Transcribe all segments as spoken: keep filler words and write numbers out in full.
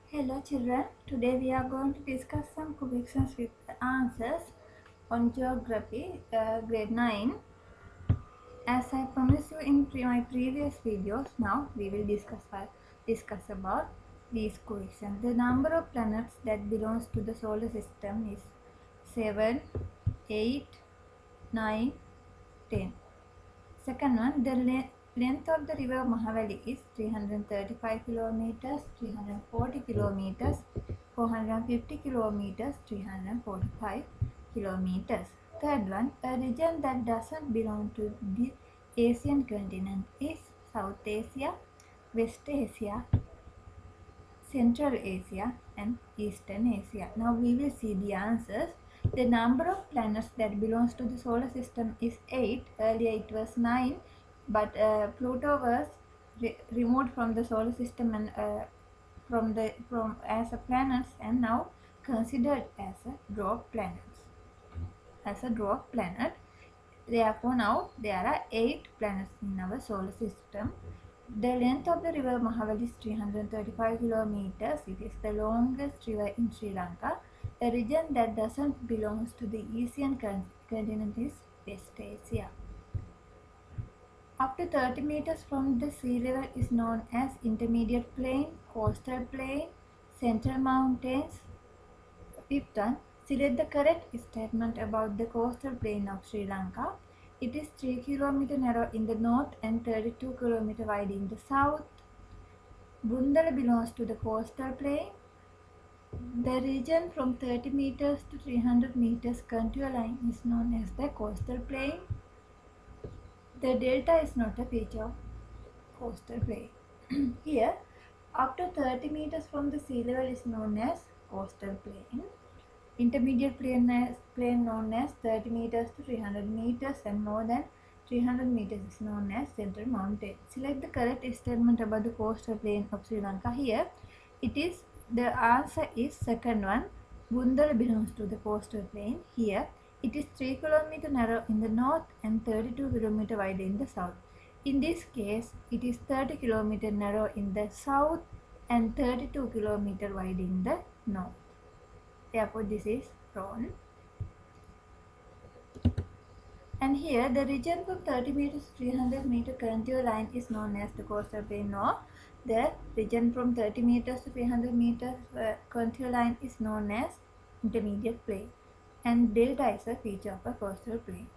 Hello children, today we are going to discuss some questions with the answers on geography, uh, grade nine. As I promised you in pre my previous videos, now we will discuss, discuss about these questions. The number of planets that belongs to the solar system is seven, eight, nine, ten. Second one, the le length of the river Mahavali is three hundred thirty-five kilometers, three hundred forty kilometers, four hundred fifty kilometers, three hundred forty-five kilometers. Third one, a region that doesn't belong to the Asian continent is South Asia, West Asia, Central Asia and Eastern Asia. Now we will see the answers. The number of planets that belongs to the solar system is eight. Earlier it was nine, but uh, Pluto was re removed from the solar system and uh, from the from as a planet and now considered as a dwarf planet. As a dwarf planet. Therefore now there are eight planets in our solar system. The length of the river Mahavali is three hundred thirty-five kilometers. It is the longest river in Sri Lanka. A region that doesn't belong to the Asian continent is West Asia. Up to thirty meters from the sea level is known as intermediate plain, coastal plain, central mountains. Fifth one, select the correct statement about the coastal plain of Sri Lanka. It is three kilometers narrow in the north and thirty-two kilometers wide in the south. Bundala belongs to the coastal plain. The region from thirty meters to three hundred meters contour line is known as the coastal plain. The delta is not a feature of coastal plain. Here, up to thirty meters from the sea level is known as coastal plain. Intermediate plain, plain known as thirty meters to three hundred meters and more than three hundred meters is known as central mountain. Select the correct statement about the coastal plain of Sri Lanka. Here it is, the answer is second one. Bundala belongs to the coastal plain. Here it is three kilometers narrow in the north and thirty-two kilometers wide in the south. In this case it is thirty kilometers narrow in the south and thirty-two kilometers wide in the north. Therefore, this is wrong. And here, the region from thirty meters to three hundred meter contour line is known as the coastal plain. No, the region from thirty meters to three hundred meters uh, contour line is known as intermediate plain. And delta is a feature of a coastal plain.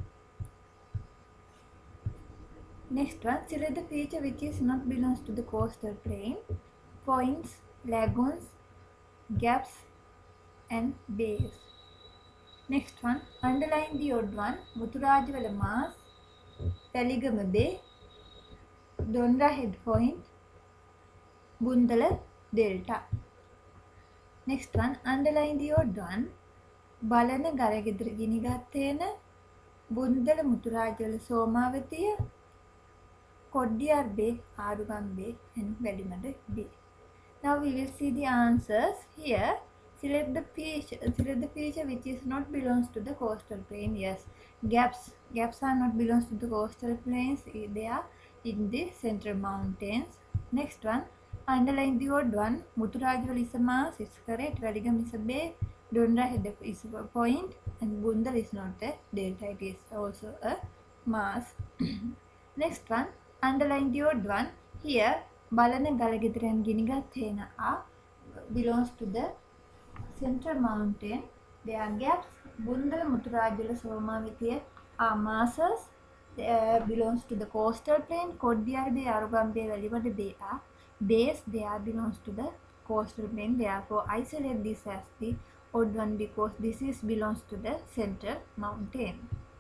Next one, select the feature which is not belongs to the coastal plain. Points, lagoons, gaps, and bays. Next one, underline the odd one. Muthurajawala Mass, Taligama Bay, Dondra Head Point, Bundala Delta. Next one, underline the odd one. Balana Garagidra Ginigathena, Bundala Muthurajawala Somawathiya, Kodiyar Bay, Arugam Bay, and Velimada Bay. Now we will see the answers here. Select the feature, select the feature which is not belongs to the coastal plain. Yes, gaps. Gaps are not belongs to the coastal plains. They are in the central mountains. Next one, underline the odd one. Muthurajawala is a mass. It's correct. Veligam is a bay. Dondra Head is a point, and Bundal is not a delta. It is also a mass. Next one, underline the odd one. Here, Balana Galagidra and Ginigathena are belongs to the central mountain. There are gaps. Bundala Muthurajawala Somawathiya are masses. They uh, belongs to the coastal plain. Kodiyar Bay, Arugam Bay, Velimada Bay are bays. They are belongs to the coastal plain. Therefore, isolate this as the odd one because this is belongs to the central mountain.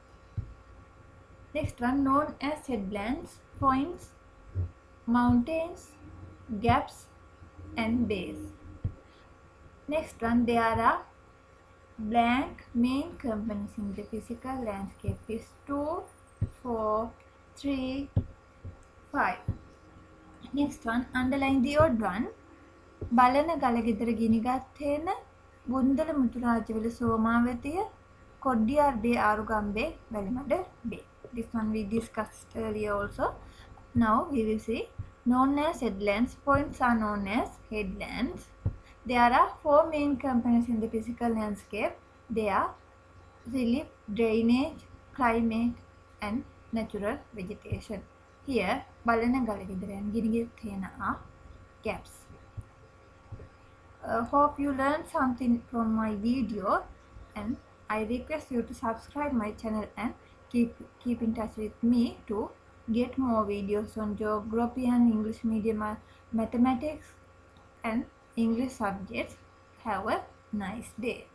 Next one, known as headlands, points, mountains, gaps, and bays. Next one, there are blank main components in the physical landscape is two, four, three, five. Next one, underline the odd one. Balana Galagidra Ginigathena, Bundala Muthurajawala Somawathiya, Kodiyar Bay, Arugam Bay, Velimada Bay. This one we discussed earlier also. Now we will see known as headlands. Points are known as headlands. There are four main components in the physical landscape. They are relief, drainage, climate, and natural vegetation. Here, බලන ගල ගෙදරයන් ගිනිගෙන තියෙන gaps. Uh, hope you learned something from my video, and I request you to subscribe my channel and keep keep in touch with me to get more videos on geography and English medium, mathematics and English subjects. Have a nice day.